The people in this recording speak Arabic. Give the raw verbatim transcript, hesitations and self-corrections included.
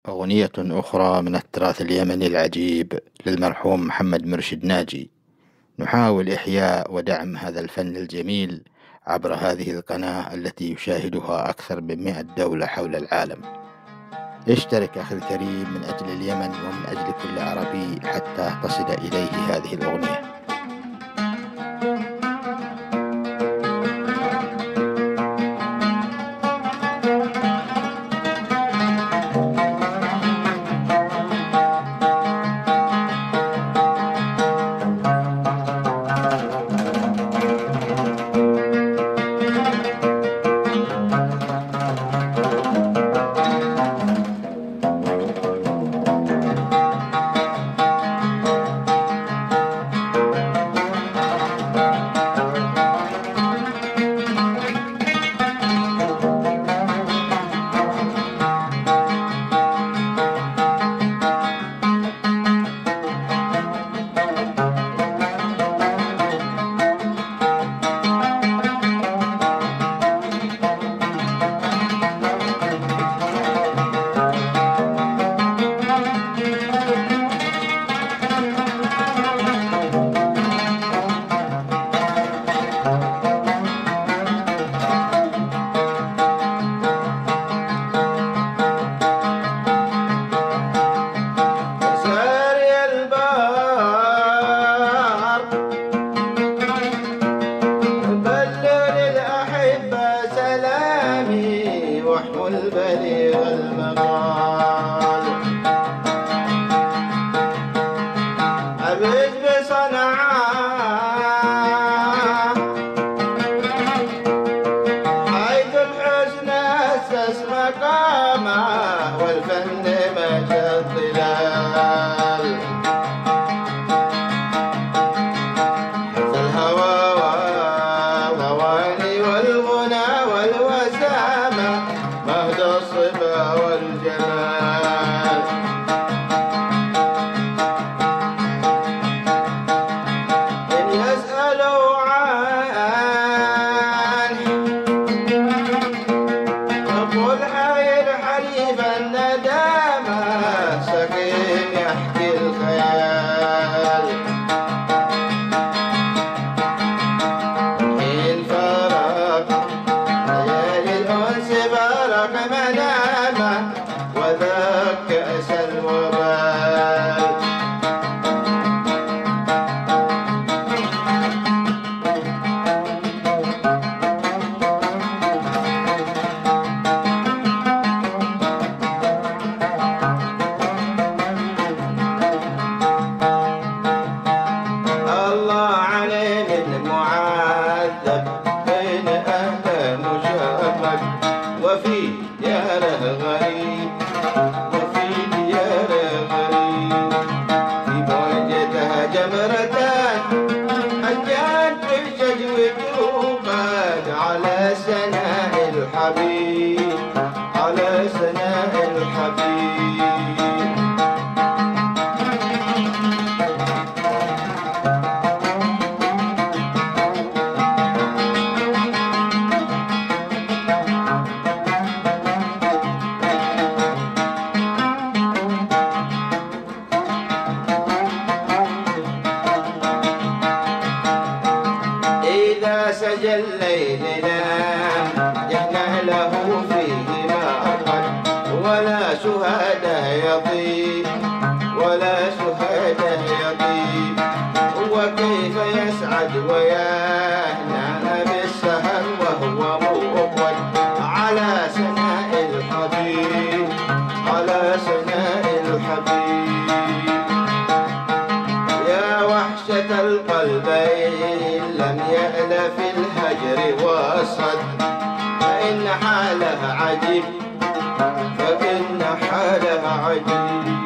أغنية أخرى من التراث اليمني العجيب للمرحوم محمد مرشد ناجي. نحاول إحياء ودعم هذا الفن الجميل عبر هذه القناة التي يشاهدها أكثر من مئة دولة حول العالم. اشترك أخي الكريم من أجل اليمن ومن أجل كل عربي حتى تصل إليه هذه الأغنية. البليغ المقال أبد بصنعاء حيث الحسن أسس مقامه والفن مجى الظلال حتى الهوى والغواني والغنى والوسامة مهد الصبا والجمال إن يسألوا عنه فقل حي الحليف الندامة سقيم يحكي الخيال حين فرق ليالي الأنس بارك منامه وذاك كأس الوبال الله عليه من معذب بين أهل مشمك وفي دياره غريب وفي دياره غريب في موجتها جمرتان حجات بالشج وجوبات على سناء الحبيب على سناء الحبيب إذا سجى الليل نام يحنى له فيه ما أرقد ولا شهاده يطيب ولا شهاده يطيب وكيف يسعد ويهنى بالسهر وهو موقد على سناء الحبيب على سناء الحبيب يا وحشة القلبين لم يألف الهجر والصد فإن حاله عجيب فإن حاله عجيب